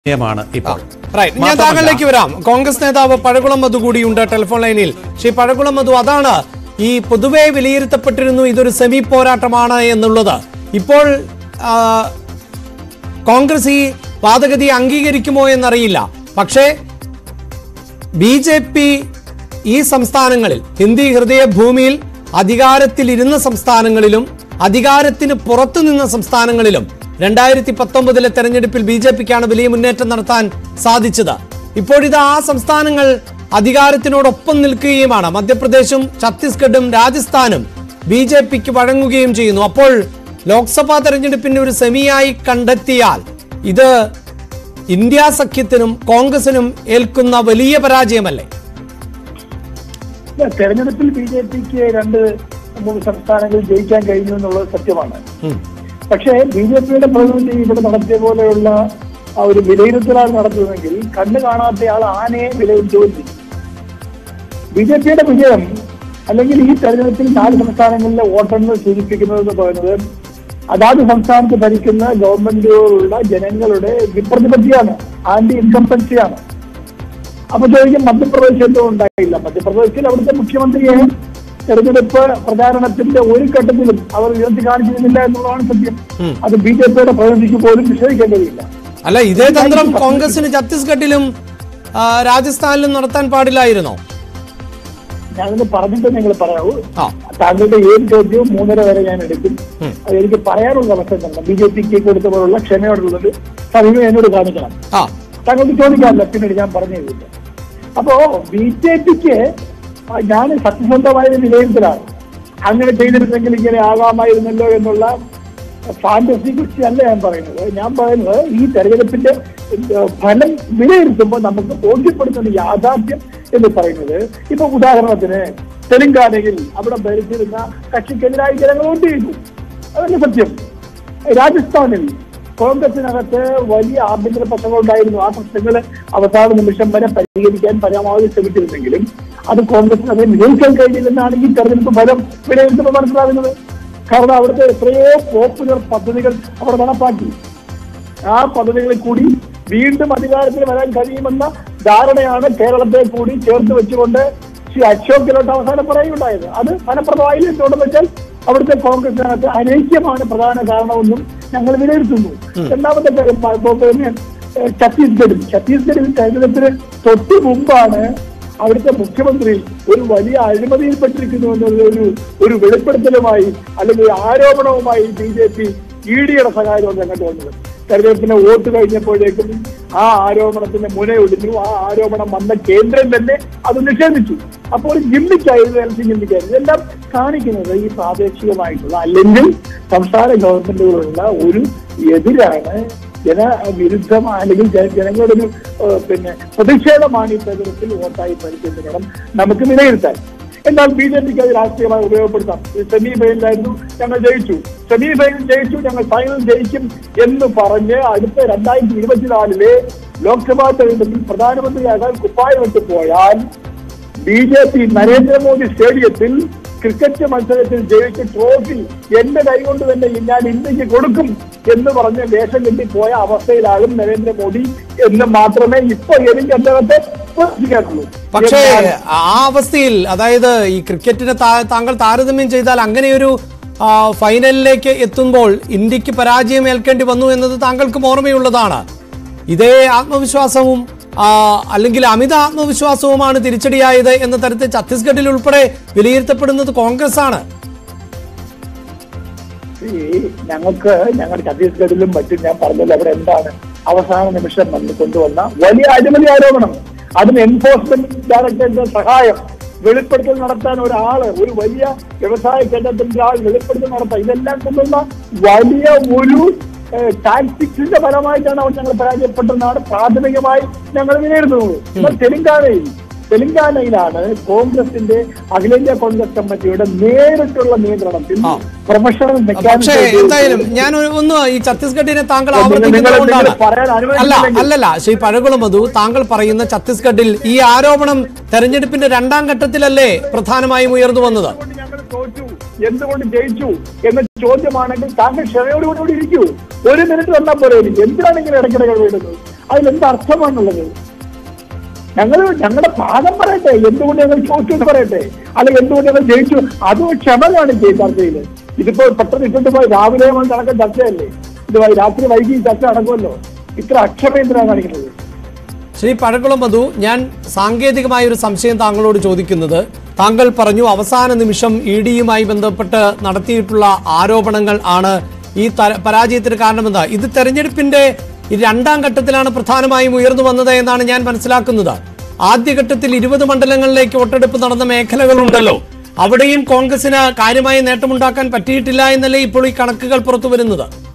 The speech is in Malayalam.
ഞാൻ താങ്കളിലേക്ക് വരാം. കോൺഗ്രസ് നേതാവ് പഴകുളം മധു കൂടിയുണ്ട് ടെലിഫോൺ ലൈനിൽ. ശ്രീ പഴകുളം മധു, അതാണ് ഈ പൊതുവെ വിലയിരുത്തപ്പെട്ടിരുന്നു ഇതൊരു സെമി പോരാട്ടമാണ് എന്നുള്ളത്. ഇപ്പോൾ കോൺഗ്രസ് ഈ വാദഗതി അംഗീകരിക്കുമോ എന്നറിയില്ല. പക്ഷേ BJP ഈ സംസ്ഥാനങ്ങളിൽ, ഹിന്ദി ഹൃദയ ഭൂമിയിൽ അധികാരത്തിലിരുന്ന സംസ്ഥാനങ്ങളിലും അധികാരത്തിന് പുറത്തു നിന്ന സംസ്ഥാനങ്ങളിലും 2019 തെരഞ്ഞെടുപ്പിൽ BJPക്കാണ് വലിയ മുന്നേറ്റം നടത്താൻ സാധിച്ചത്. ഇപ്പോഴിത് ആ സംസ്ഥാനങ്ങൾ അധികാരത്തിനോടൊപ്പം നിൽക്കുകയുമാണ്. മധ്യപ്രദേശും ഛത്തീസ്ഗഡും രാജസ്ഥാനും BJPക്ക് വഴങ്ങുകയും ചെയ്യുന്നു. അപ്പോൾ ലോക്സഭാ തെരഞ്ഞെടുപ്പിന്റെ ഒരു സെമിയായി കണ്ടെത്തിയാൽ ഇത് ഇന്ത്യ സഖ്യത്തിനും കോൺഗ്രസിനും ഏൽക്കുന്ന വലിയ പരാജയമല്ലേ? തെരഞ്ഞെടുപ്പിൽ BJPക്ക് 2-3 സംസ്ഥാനങ്ങളിൽ ജയിക്കാൻ കഴിഞ്ഞു എന്നുള്ളത് സത്യമാണ്. പക്ഷേ BJPയുടെ പ്രതിനിധി ഇവിടെ നടത്തിയ പോലെയുള്ള ഒരു വിലയിരുത്തലാണ് നടത്തുന്നതെങ്കിൽ കണ്ണ് കാണാത്ത ആൾ ആനയെ വിലയിരുത്തുകയും. BJPയുടെ വിജയം അല്ലെങ്കിൽ ഈ തെരഞ്ഞെടുപ്പിൽ 4 സംസ്ഥാനങ്ങളിലെ വോട്ടെണ്ണൽ സൂചിപ്പിക്കുന്നതെന്ന് പറയുന്നത് അതാത് സംസ്ഥാനത്ത് ഭരിക്കുന്ന ഗവൺമെന്റുകളുള്ള ജനങ്ങളുടെ വിപ്രതിപത്തിയാണ്, ആന്റി ഇൻകംപൻസിയാണ്. അപ്പൊ ചോദിക്കും മധ്യപ്രദേശ് എന്തോ ഉണ്ടായില്ല. മധ്യപ്രദേശിൽ അവിടുത്തെ മുഖ്യമന്ത്രിയെ തെരഞ്ഞെടുപ്പ് പ്രചാരണത്തിന്റെ ഒരു ഘട്ടത്തിലും അവർ ഉയർത്തി കാണിച്ചിരുന്നില്ല എന്നുള്ളതാണ് സത്യം. അത് BJPയുടെ പ്രതിനിധിക്ക് പോലും നിഷേധിക്കേണ്ടതില്ല. അല്ല, ഇതേ തന്ത്രം കോൺഗ്രസിന് ഛത്തീസ്ഗഡിലും രാജസ്ഥാനിലും നടത്താൻ പാടില്ലായിരുന്നോ? ഞാനത് പറഞ്ഞിട്ട് നിങ്ങൾ പറയാവൂ. താങ്കളുടെ ഏത് ചോദ്യവും 3:30 വരെ ഞാൻ എടുക്കും. അത് എനിക്ക് പറയാനുള്ള അവസരം തന്നെ. BJPക്ക് കൊടുത്ത പോലുള്ള ക്ഷമയോടുള്ളത് സമയം എന്നോട് കാണിക്കണം. താങ്കൾക്ക് ചോദിക്കാറില്ല, പിന്നീട് ഞാൻ പറഞ്ഞു തരില്ല. അപ്പോ BJPക്ക് ഞാൻ സത്യസന്ധമായ വിലയിരുത്തലാണ്. അങ്ങനെ ചെയ്തിരുന്നെങ്കിൽ ഇങ്ങനെ ആകാമായിരുന്നല്ലോ എന്നുള്ള ഫാന്റസി കുറിച്ചല്ല ഞാൻ പറയുന്നത്. ഞാൻ പറയുന്നത് ഈ തെരഞ്ഞെടുപ്പിന്റെ ഫലം വിലയിരുത്തുമ്പോൾ നമുക്ക് ബോധ്യപ്പെടുന്ന യാഥാർത്ഥ്യം എന്ന് പറയുന്നത്, ഇപ്പൊ ഉദാഹരണത്തിന് തെലങ്കാനയിൽ അവിടെ ഭരിച്ചിരുന്ന കക്ഷിക്കെതിരായി ജനങ്ങൾ വോട്ട് ചെയ്തു, അതല്ല സത്യം. രാജസ്ഥാനിൽ കോൺഗ്രസിനകത്ത് വലിയ ആഭ്യന്തര പ്രശ്നങ്ങൾ ഉണ്ടായിരുന്നു. ആ പ്രശ്നങ്ങൾ അവസാന നിമിഷം വരെ പരിഹരിക്കാൻ പരമാവധി ശ്രമിച്ചിരുന്നെങ്കിലും അത് കോൺഗ്രസിന് അത് വിജയിക്കാൻ കഴിഞ്ഞില്ലെന്നാണ് ഈ തെരഞ്ഞെടുപ്പ് ഫലം വിലയിരുത്തുമ്പോൾ മനസ്സിലാകുന്നത്. കാരണം അവിടുത്തെ എത്രയോ പോപ്പുലർ പദ്ധതികൾ അവർ നടപ്പാക്കി. ആ പദ്ധതികളിൽ കൂടി വീണ്ടും അധികാരത്തിൽ വരാൻ കഴിയുമെന്ന ധാരണയാണ് കേരളത്തെ കൂടി ചേർത്ത് വെച്ചുകൊണ്ട് ശ്രീ അശോക് ഗെഹ്ലോട്ട് അവസാനം പറയുകയുണ്ടായത്. അത് ഫലപ്രദമായില്ല. എന്തുകൊണ്ടെന്ന് വെച്ചാൽ അവിടുത്തെ കോൺഗ്രസിനകത്ത് അനൈക്യമാണ് പ്രധാന കാരണമെന്നും ഞങ്ങൾ വിലയിരുത്തുന്നു. രണ്ടാമത്തെ കാര്യം ഛത്തീസ്ഗഡിൽ തെരഞ്ഞെടുപ്പിന് തൊട്ട് മുമ്പാണ് അവിടുത്തെ മുഖ്യമന്ത്രി ഒരു വലിയ അഴിമതിയിൽപ്പെട്ടിരിക്കുന്നു എന്നുള്ള ഒരു വെളിപ്പെടുത്തലുമായി അല്ലെങ്കിൽ ആരോപണവുമായി BJP EDയുടെ സഹായത്തോടെ രംഗത്ത് വന്നത്. തെരഞ്ഞെടുപ്പിന് വോട്ട് കഴിഞ്ഞപ്പോഴേക്കും ആ ആരോപണത്തിന്റെ മുനയൊടിഞ്ഞു. ആ ആരോപണം വന്ന കേന്ദ്രം തന്നെ അത് നിഷേധിച്ചു. അപ്പോൾ ജിമ്മിക്കായിരുന്നു. ഇതെല്ലാം കാണിക്കുന്നത് ഈ പ്രാദേശികമായിട്ടുള്ള അല്ലെങ്കിൽ സംസ്ഥാന ഗവൺമെന്റുകളുള്ള ഒരു എതിരാണ്, ജനവിരുദ്ധം അല്ലെങ്കിൽ ജനങ്ങളുടെ ഒരു പ്രതിഷേധമാണ് ഈ തെരഞ്ഞെടുപ്പിൽ വോട്ടായി പരിചയം നമുക്ക് വിലയിരുത്താൻ. എന്നാൽ BJPക്ക് അത് രാഷ്ട്രീയമായി ഉപയോഗപ്പെടുത്താം. സെമി ഫൈനലായിരുന്നു, ഞങ്ങൾ ജയിച്ചു, സെമി ഫൈനൽ ജയിച്ചു, ഞങ്ങൾ ഫൈനൽ ജയിക്കും എന്ന് പറഞ്ഞ് അടുത്ത 2024 ലോക്സഭാ തെരഞ്ഞെടുപ്പിൽ പ്രധാനമന്ത്രിയാകാൻ കുപ്പായമിട്ട് പോയാൽ BJP നരേന്ദ്രമോദി സ്റ്റേഡിയത്തിൽ ക്രിക്കറ്റ് മത്സരത്തിൽ ജയിച്ച ട്രോഫി എന്റെ കൈകൊണ്ട് തന്നെ ഞാൻ ഇന്ത്യക്ക് കൊടുക്കും എന്ന് പറഞ്ഞ് വേഷം കെട്ടിപ്പോയ അവസ്ഥയിലാകും നരേന്ദ്രമോദി എന്ന് മാത്രമേ ഇപ്പൊ എനിക്ക് അദ്ദേഹത്തെ പ്രവർത്തിക്കാറുള്ളൂ. പക്ഷേ ആ അവസ്ഥയിൽ, അതായത് ഈ ക്രിക്കറ്റിനെ താങ്കൾ താരതമ്യം ചെയ്താൽ അങ്ങനെയൊരു ഫൈനലിലേക്ക് എത്തുമ്പോൾ ഇന്ത്യക്ക് പരാജയം ഏൽക്കേണ്ടി വന്നു എന്നത് താങ്കൾക്കും ഓർമ്മയുള്ളതാണ്. ഇതേ ആത്മവിശ്വാസവും അല്ലെങ്കിൽ അമിത ആത്മവിശ്വാസവുമാണ് തിരിച്ചടിയായത് എന്ന തരത്തിൽ ഛത്തീസ്ഗഡിൽ ഉൾപ്പെടെ വിലയിരുത്തപ്പെടുന്നത് കോൺഗ്രസ് ആണ്. ഞങ്ങൾ ഛത്തീസ്ഗഡിലും മറ്റും ഞാൻ പറഞ്ഞല്ലോ, അവിടെ എന്താണ് അവസാന നിമിഷം കൊണ്ടുവന്ന വലിയ അഴിമതി ആരോപണം, അതിന് എൻഫോഴ്സ്മെന്റ് ഡയറക്ടറുടെ സഹായം, വെളിപ്പെടുത്തൽ നടത്താൻ ഒരു വലിയ വ്യവസായ കേന്ദ്രത്തിന്റെ ആൾ വെളിപ്പെടുത്തൽ നടത്താം, ഇതെല്ലാം കൊണ്ടുവന്ന വലിയ ഒരു ടാക്ടിക്സിന്റെ ഫലമായിട്ടാണ് അവർ ഞങ്ങൾ പരാജയപ്പെട്ടതെന്നാണ് പ്രാഥമികമായി ഞങ്ങൾ വിലയിരുത്തുന്നത്. തെലങ്കാനയിലാണ് കോൺഗ്രസിന്റെ അഖിലേന്ത്യാ കോൺഗ്രസ് കമ്മിറ്റിയുടെ നേരിട്ടുള്ള നിയന്ത്രണത്തിൽ പ്രൊഫഷണൽ എന്തായാലും ഞാൻ ഒന്ന് ഈ ഛത്തീസ്ഗഡിനെ താങ്കൾ അല്ലല്ല ശ്രീ പഴകുളം മധു, താങ്കൾ പറയുന്ന ഛത്തീസ്ഗഡിൽ ഈ ആരോപണം തെരഞ്ഞെടുപ്പിന്റെ 2ാം ഘട്ടത്തിലല്ലേ പ്രധാനമായും ഉയർന്നു വന്നത്? എന്തുകൊണ്ട് ജയിച്ചു എന്ന ചോദ്യമാണെങ്കിൽ താങ്കൾ ക്ഷമയോടുകൂടി ഇരിക്കൂ. 1 മിനിറ്റ് വന്നാൽ പോലെ എന്തിനാണ് ഇങ്ങനെ ഇടയ്ക്കിടകൾ വേണ്ടുന്നത്? അതിലെന്ത് അർത്ഥമാണുള്ളത്? ഞങ്ങളുടെ പാഠം പറയട്ടെ, എന്തുകൊണ്ട് ഞങ്ങൾ ചോദിച്ചെന്ന് പറയട്ടെ, അല്ലെങ്കിൽ എന്തുകൊണ്ട് ഞങ്ങൾ ജയിച്ചു, അതും ക്ഷമ കാണിച്ചേ ചർച്ചയിൽ. ഇതിപ്പോ പെട്ടെന്ന് ഇട്ടിട്ട് പോയി രാവിലെ നടക്കുന്ന ചർച്ചയല്ലേ, ഇത് രാത്രി വൈകി ചർച്ച നടക്കുമല്ലോ. ഇത്ര അക്ഷമ എന്തിനാണ് കാണിക്കുന്നത്? ശ്രീ പഴകുളം മധു, ഞാൻ സാങ്കേതികമായ ഒരു സംശയം താങ്കളോട് ചോദിക്കുന്നത്, താങ്കൾ പറഞ്ഞു അവസാന നിമിഷം ഇഡിയുമായി ബന്ധപ്പെട്ട് നടത്തിയിട്ടുള്ള ആരോപണങ്ങൾ ആണ് ഈ പരാജയത്തിന് കാരണമെന്ന്. ഇത് തെരഞ്ഞെടുപ്പിന്റെ രണ്ടാം ഘട്ടത്തിലാണ് പ്രധാനമായും ഉയർന്നു വന്നത് എന്നാണ് ഞാൻ മനസ്സിലാക്കുന്നത്. ആദ്യഘട്ടത്തിൽ 20 മണ്ഡലങ്ങളിലേക്ക് വോട്ടെടുപ്പ് നടന്ന മേഖലകളുണ്ടല്ലോ, അവിടെയും കോൺഗ്രസിന് കാര്യമായ നേട്ടമുണ്ടാക്കാൻ പറ്റിയിട്ടില്ല എന്നല്ലേ ഇപ്പോൾ ഈ കണക്കുകൾ പുറത്തു വരുന്നത്?